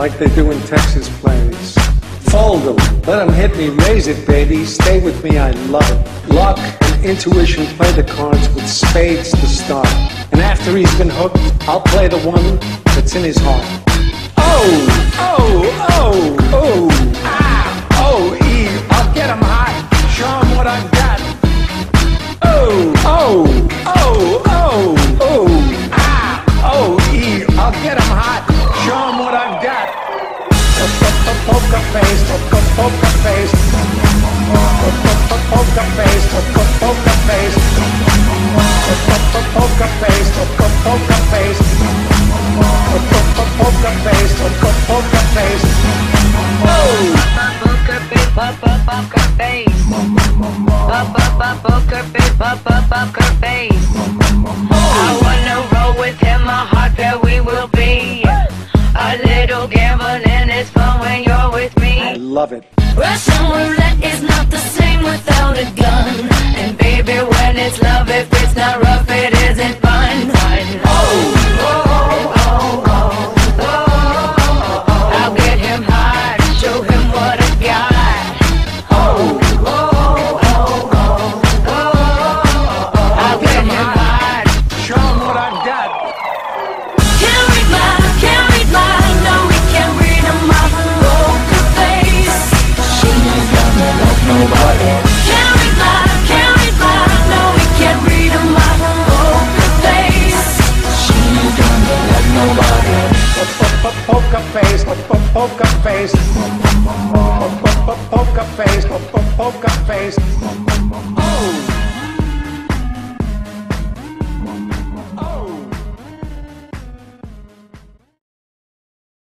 like they do in Texas plays. Fold 'em, let 'em hit me, raise it, baby. Stay with me, I love it. Luck and intuition play the cards with spades to start. And after he's been hooked, I'll play the one that's in his heart. Oh, oh, oh, oh, ah, oh, Eve, I'll get him hot, show him what I've got. Oh, oh, oh, oh, oh, ah, oh, Eve, I'll get him hot, show him what I've got. Poker face, poker face, poker face, poker face, poker face, poker face, poker face, poker face. Oh! Poker face, poker face, poker face. I wanna roll with him, my heart that we will be. A little gambling and it's fun when you're with me. I love it. Russian roulette is not the same without a gun. And baby, when it's love, if it's not rough, it isn't fun. Oh, oh, oh, oh, oh. I'll get him high, show him what I got. Oh, oh, oh, oh, oh. I'll get him high, show him what I've got. Can't read my, no, we can't read him off a poker face. She ain't gonna love nobody. Can't read my, no, we can't read him off a poker face. She ain't gonna love nobody. Poker face, poker face, poker face, poker face. Oh.